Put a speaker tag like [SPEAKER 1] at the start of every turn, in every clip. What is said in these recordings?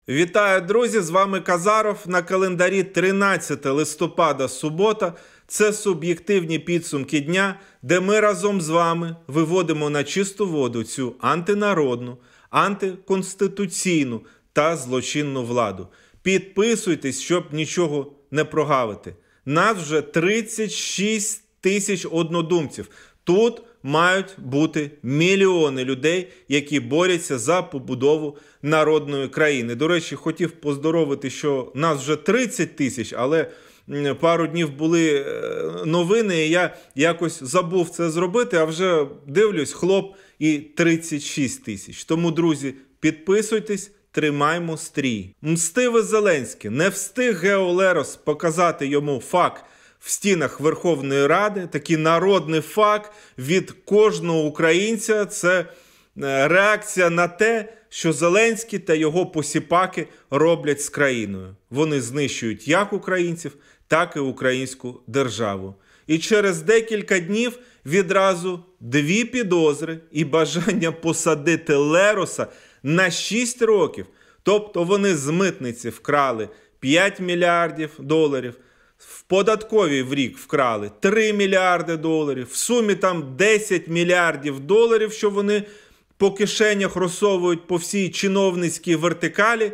[SPEAKER 1] Вітаю, друзі! З вами Казаров. На календарі 13 листопада, субота. Це суб'єктивні підсумки дня, де ми разом з вами виводимо на чисту воду цю антинародну, антиконституційну та злочинну владу. Підписуйтесь, щоб нічого не прогавити. Нас вже 36 тисяч однодумців. Тут мають бути мільйони людей, які борються за побудову народної країни. До речі, хотів поздоровити, що нас вже 30 тисяч, але пару днів були новини, і я якось забув це зробити, а вже дивлюсь, хлоп, і 36 тисяч. Тому, друзі, підписуйтесь, тримаймо стрій. Мстивий Зеленський. Не встиг Гео Лерос показати йому факт в стінах Верховної Ради, такий народний факт від кожного українця. Це реакція на те, що Зеленський та його посіпаки роблять з країною. Вони знищують як українців, так і українську державу. І через декілька днів відразу 2 підозри і бажання посадити Лероса на 6 років. Тобто вони з митниці вкрали 5 мільярдів доларів, в податковій в рік вкрали 3 мільярди доларів, в сумі там 10 мільярдів доларів, що вони по кишенях розсовують по всій чиновницькій вертикалі,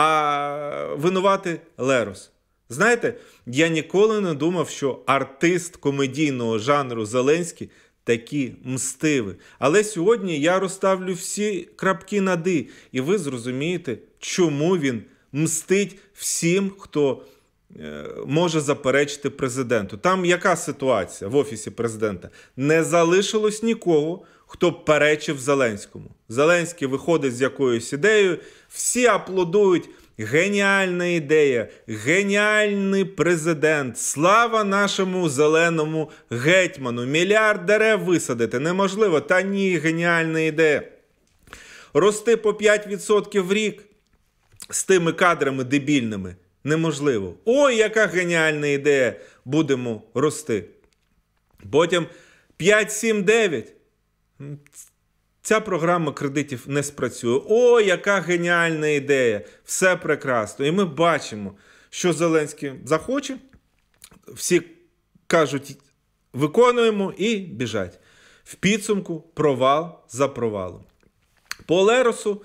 [SPEAKER 1] а винувати Лерос. Знаєте, я ніколи не думав, що артист комедійного жанру Зеленський такі мстиві. Але сьогодні я розставлю всі крапки над «і», і ви зрозумієте, чому він мстить всім, хто може заперечити президенту. Там яка ситуація в Офісі президента? Не залишилось нікого, хто б перечив Зеленському. Зеленський виходить з якоюсь ідеєю, всі аплодують. Геніальна ідея, геніальний президент, слава нашому зеленому гетьману. Мільярд дерев висадити неможливо, та ні, геніальна ідея. Рости по 5% в рік з тими кадрами дебільними неможливо. Ой, яка геніальна ідея, будемо рости. Потім 5, 7, 9. Ця програма кредитів не спрацює. О, яка геніальна ідея. Все прекрасно. І ми бачимо, що Зеленський захоче. Всі кажуть, виконуємо і біжать. В підсумку провал за провалом. По Леросу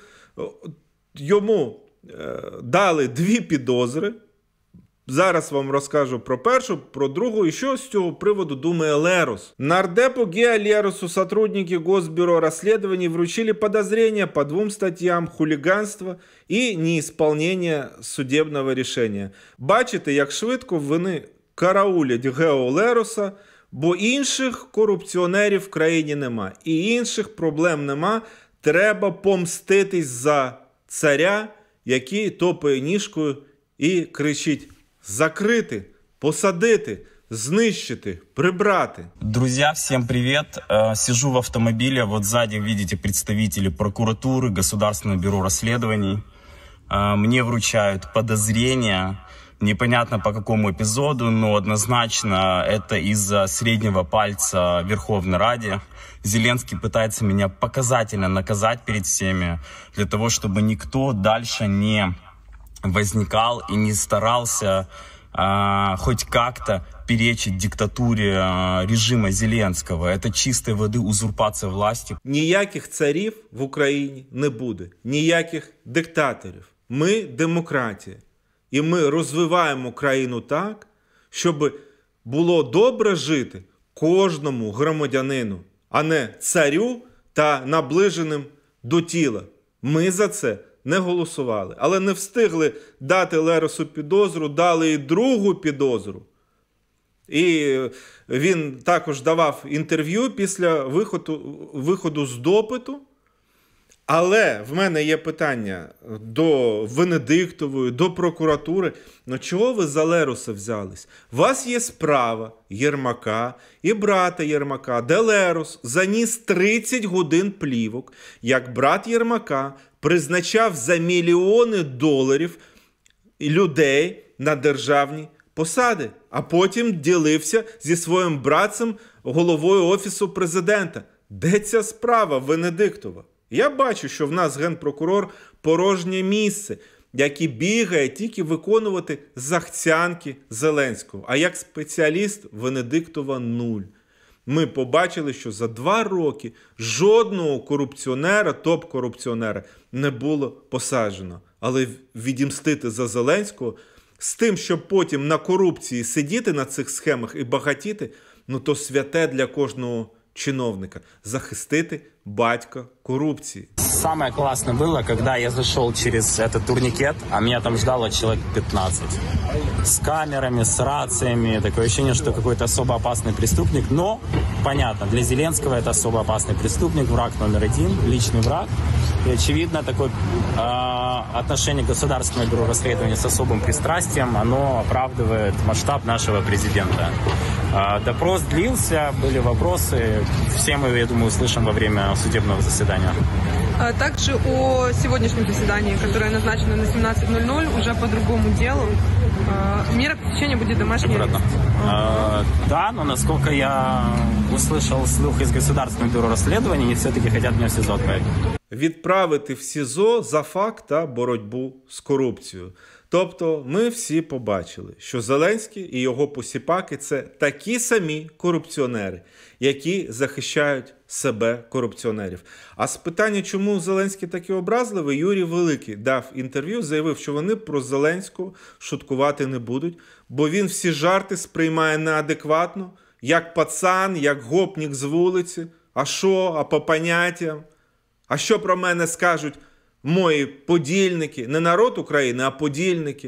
[SPEAKER 1] йому дали 2 підозри. Зараз вам розкажу про першу, про другу і що з цього приводу думає Лерос. Нардепу Гео Леросу сотрудники Госбюро расследований вручили подозрения по 2 статьям: хулиганство і неисполнение судебного рішення. Бачите, як швидко вони караулять Гео Лероса, бо інших корупціонерів в країні нема. І інших проблем нема. Треба помститись за царя, який топає ніжкою і кричить: закрити, посадити, знищити, прибрати.
[SPEAKER 2] Друзья, всем привет. Сижу в автомобиле. Вот сзади видите представители прокуратуры, Государственного бюро расследований. Мне вручают подозрения. Непонятно по какому эпизоду, но однозначно это из-за среднего пальца в Верховной Раде. Зеленский пытается меня показательно наказать перед всеми, для того, чтобы никто дальше не возникал и не старался хоть как-то перечить диктатуре режима Зеленского. Это чистой воды узурпация власти.
[SPEAKER 1] Ніяких царів в Україні не буде. Ніяких диктаторів. Ми демократія. І ми розвиваємо країну так, щоб було добре жити кожному громадянину, а не царю та наближеним до тіла. Ми за це не голосували. Але не встигли дати Леросу підозру, дали і другу підозру. І він також давав інтерв'ю після виходу з допиту. Але в мене є питання до Венедиктової, до прокуратури. Ну чого ви за Лероса взялись? У вас є справа Єрмака і брата Єрмака, де Лерос заніс 30 годин плівок, як брат Єрмака призначав за мільйони доларів людей на державні посади, а потім ділився зі своїм братцем, головою Офісу президента. Де ця справа Венедиктова? Я бачу, що в нас генпрокурор порожнє місце. який бігає тільки виконувати захцянки Зеленського. А як спеціаліст Венедиктова 0. Ми побачили, що за 2 роки жодного корупціонера, топ-корупціонера не було посаджено. Але відімстити за Зеленського з тим, щоб потім на корупції сидіти на цих схемах і багатіти, ну то святе для кожного чиновника – захистити батька коррупции.
[SPEAKER 2] Самое классное было, когда я зашел через этот турникет, а меня там ждало человек 15. С камерами, с рациями. Такое ощущение, что какой-то особо опасный преступник. Но, понятно, для Зеленского это особо опасный преступник, враг номер 1, личный враг. И, очевидно, такое отношение Государственного бюро расследования с особым пристрастием, оно оправдывает масштаб нашего президента. Допрос длился, были вопросы. Все мы, я думаю, услышим во время судебного заседания.
[SPEAKER 3] Также о сегодняшнем заседании, которое назначено на 17:00, уже по другому делу. Мера пресечения будет домашний арест.
[SPEAKER 2] Да, но насколько я услышал слух из Государственного бюро расследований, они все-таки хотят меня в СИЗО отправить.
[SPEAKER 1] Відправити в СІЗО за факт та боротьбу з корупцією. Тобто ми всі побачили, що Зеленський і його посіпаки – це такі самі корупціонери, які захищають себе корупціонерів. А з питання, чому Зеленський такий образливий, Юрій Великий дав інтерв'ю, заявив, що вони про Зеленського шуткувати не будуть, бо він всі жарти сприймає неадекватно, як пацан, як гопнік з вулиці. А що? А по поняттям? А що про мене скажуть мої подільники? Не народ України, а подільники.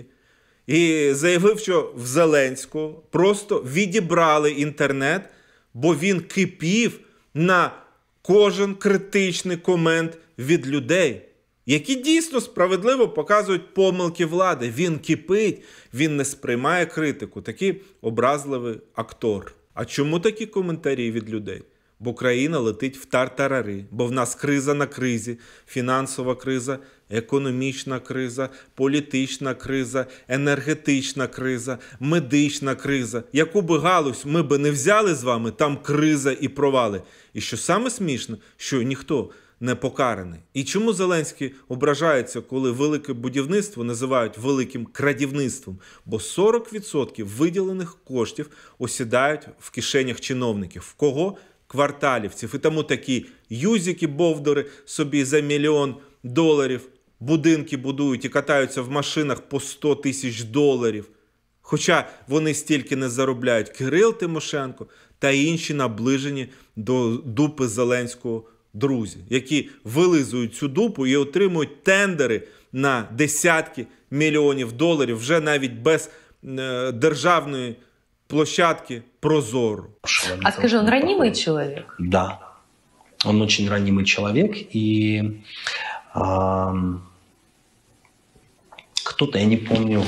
[SPEAKER 1] І заявив, що в Зеленського просто відібрали інтернет, бо він кипів на кожен критичний комент від людей, які дійсно справедливо показують помилки влади. Він кипить, він не сприймає критику. Такий образливий актор. А чому такі коментарі від людей? Бо країна летить в тартарари, бо в нас криза на кризі, фінансова криза, економічна криза, політична криза, енергетична криза, медична криза. Яку би галузь ми би не взяли з вами, там криза і провали. І що саме смішно, що ніхто не покараний. І чому Зеленський ображається, коли велике будівництво називають великим крадівництвом? Бо 40% виділених коштів осідають в кишенях чиновників. В кого? Кварталівців. І тому такі юзики-бовдори собі за $1 мільйон будинки будують і катаються в машинах по $100 000. Хоча вони стільки не заробляють. Кирил Тимошенко та інші наближені до дупи Зеленського друзі, які вилизують цю дупу і отримують тендери на десятки мільйонів доларів вже навіть без державної площадки Прозоро.
[SPEAKER 4] А скажи, он ранимый человек?
[SPEAKER 5] Да, он очень ранимый человек, и кто-то, я не помню,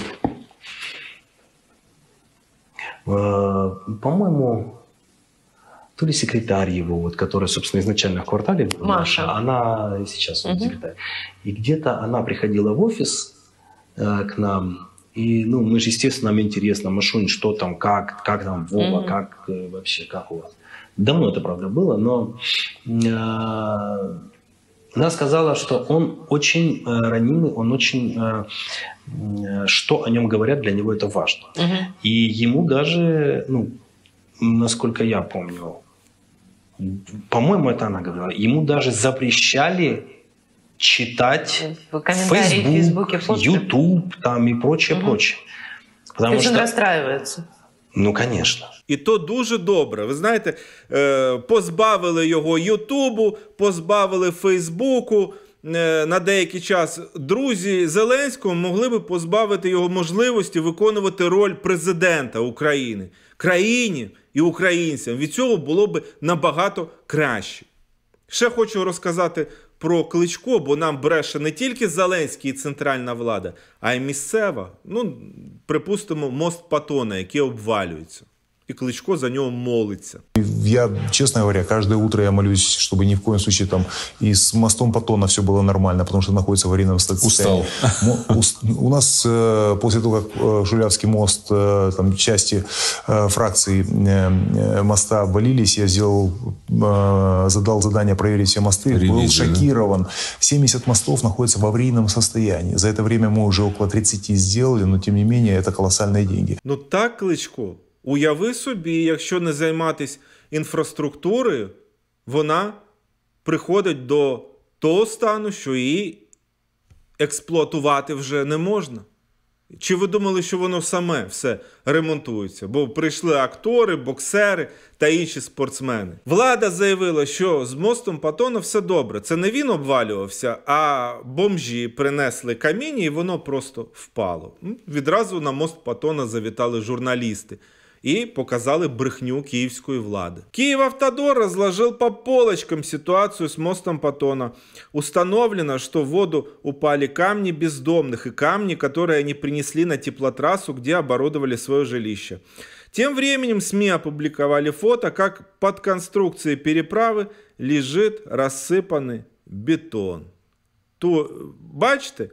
[SPEAKER 5] по-моему, то ли секретарь его, вот, которая, собственно, изначально в квартале,
[SPEAKER 4] Маша,
[SPEAKER 5] она сейчас секретарь, и где-то она приходила в офис к нам. И, ну, мы же, естественно, нам интересно, Машунь, что там, как там, Вова, как вообще, как у вас. Давно это, правда, было, но она сказала, что он очень ранимый, он очень, что о нем говорят, для него это важно. И ему даже, ну, насколько я помню, по-моему, это она говорила, ему даже запрещали читать Facebook, YouTube там и прочее.
[SPEAKER 4] Потому то есть он расстраивается?
[SPEAKER 5] Ну, конечно.
[SPEAKER 1] І то дуже добре. Ви знаєте, позбавили його Ютубу, позбавили Фейсбуку. На деякий час друзі Зеленського могли би позбавити його можливості виконувати роль президента України. Країні і українцям від цього було б набагато краще. Ще хочу розказати про Кличко, бо нам бреше не тільки Зеленський і центральна влада, а й місцева. Ну, припустимо, мост Патона, який обвалюється. і Кличко за нього молиться.
[SPEAKER 6] Я, честно говоря, каждое утро я молюсь, чтобы ни в коем случае там и с мостом Патона все было нормально, потому что находится в аварийном состоянии.
[SPEAKER 7] Устал.
[SPEAKER 6] У нас после того, как Жулявский мост, там части фракции моста обвалились, я задал задание проверить все мосты. Был шокирован. 70 мостов находятся в аварийном состоянии. За это время мы уже около 30 сделали, но тем не менее это колоссальные деньги.
[SPEAKER 1] Ну так, Кличко, уяви собі, якщо не займатися інфраструктурою, вона приходить до того стану, що її експлуатувати вже не можна. Чи ви думали, що воно саме все ремонтується? Бо прийшли актори, боксери та інші спортсмени. Влада заявила, що з мостом Патона все добре. Це не він обвалювався, а бомжі принесли каміння і воно просто впало. Відразу на мост Патона завітали журналісти и показали брехню киевской влады. Киевавтодор разложил по полочкам ситуацию с мостом Патона. Установлено, что в воду упали камни бездомных и камни, которые они принесли на теплотрассу, где оборудовали свое жилище. Тем временем СМИ опубликовали фото, как под конструкцией переправы лежит рассыпанный бетон. То, бачите,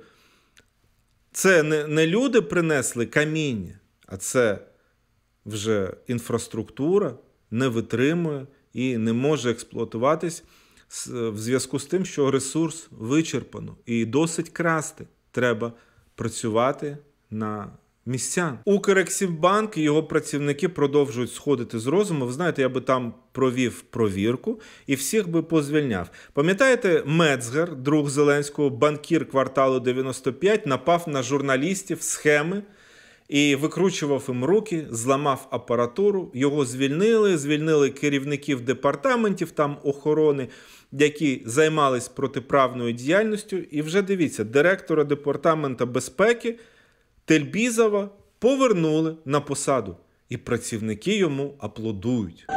[SPEAKER 1] це не люди принесли каміння, а це вже інфраструктура не витримує і не може експлуатуватись в зв'язку з тим, що ресурс вичерпано. І досить красти. Треба працювати на місцях. Укрексімбанк і його працівники продовжують сходити з розуму. Ви знаєте, я би там провів провірку і всіх би позвільняв. Пам'ятаєте, Мецгер, друг Зеленського, банкір кварталу 95, напав на журналістів, схеми, і викручував їм руки, зламав апаратуру, його звільнили керівників департаментів там охорони, які займались протиправною діяльністю. І вже дивіться, директора департаменту безпеки Тельбізова повернули на посаду. І працівники йому аплодують.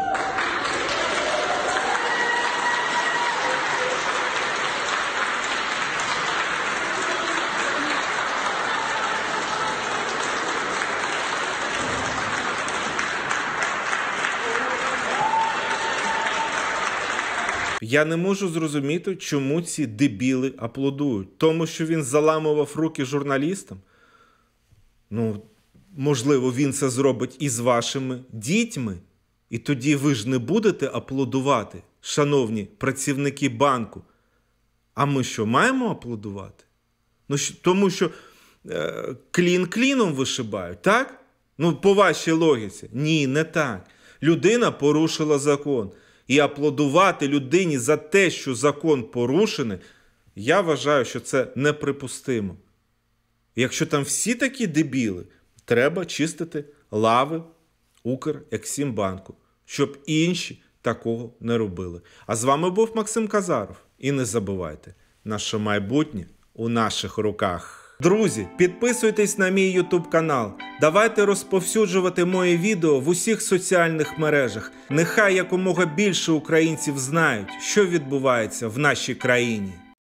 [SPEAKER 1] Я не можу зрозуміти, чому ці дебіли аплодують. Тому, що він заламував руки журналістам? Ну, можливо, він це зробить і з вашими дітьми. І тоді ви ж не будете аплодувати, шановні працівники банку. А ми що, маємо аплодувати? Ну, тому що клін кліном вишибають, так? Ну, по вашій логіці. Ні, не так. Людина порушила закон. І аплодувати людині за те, що закон порушений, я вважаю, що це неприпустимо. Якщо там всі такі дебіли, треба чистити лави Укрексімбанку, щоб інші такого не робили. А з вами був Максим Казаров. І не забувайте, наше майбутнє у наших руках. Друзі, підписуйтесь на мій YouTube канал. Давайте розповсюджувати мої відео в усіх соціальних мережах. Нехай якомога більше українців знають, що відбувається в нашій країні.